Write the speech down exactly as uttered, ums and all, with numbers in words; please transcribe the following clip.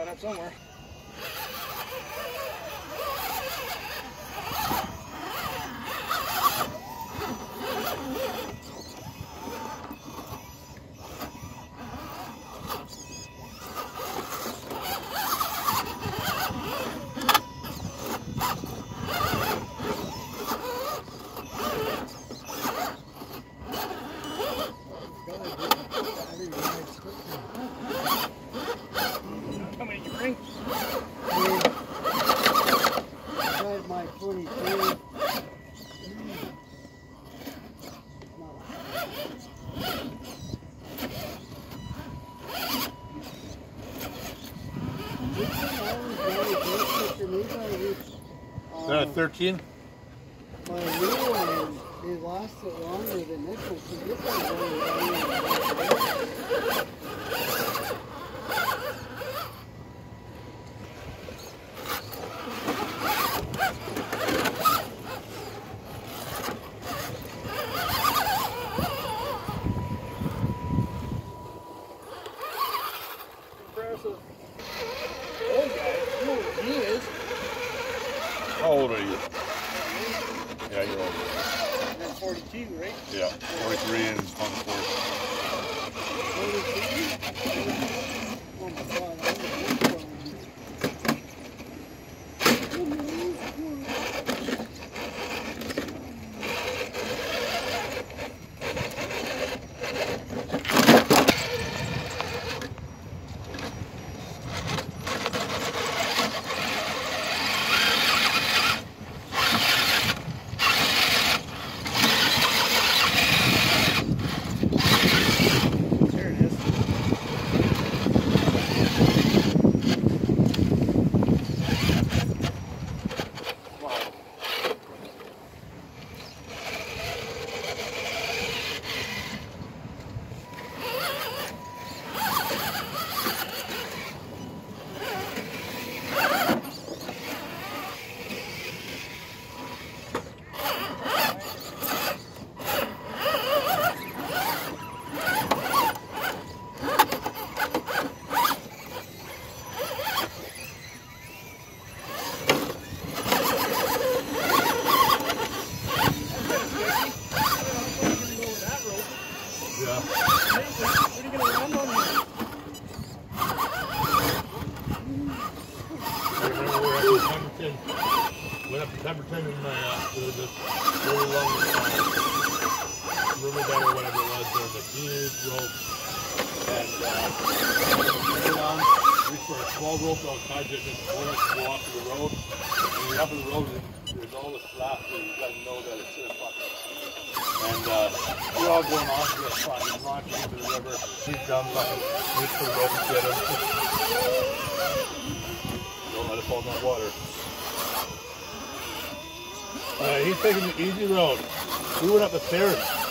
going up somewhere. How many did you bring? Tried my twenty-three. Is that a thirteen? My new one, they lasted longer than this one, so this one's only Impressive. Old guy. You know what he is. How old are you? Yeah, you're old. You're forty-two, right? Yeah, forty-three and on the fourth. Oh my God, I'm a big one. There it is. Wow. Yeah. What are you going to land on here? I remember we were up to Pemberton. Went up to Pemberton and uh, there was this really long uh, river bed or whatever it was. There was a huge rope. And uh, we went on, reached for a small rope outside just to go off to the road. And you're up on the road and there's all this slap that you gotta know that it's gonna fucking. And uh, we're all going off to the fucking launch into the river. He's down fucking, reach for the rope and get him. Don't let it fall in that water. Uh, he's taking the easy road. We went up the stairs.